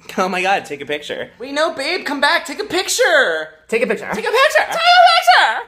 Oh my god, take a picture. Wait, no, babe, come back. Take a picture. Take a picture. Take a picture. Take a picture.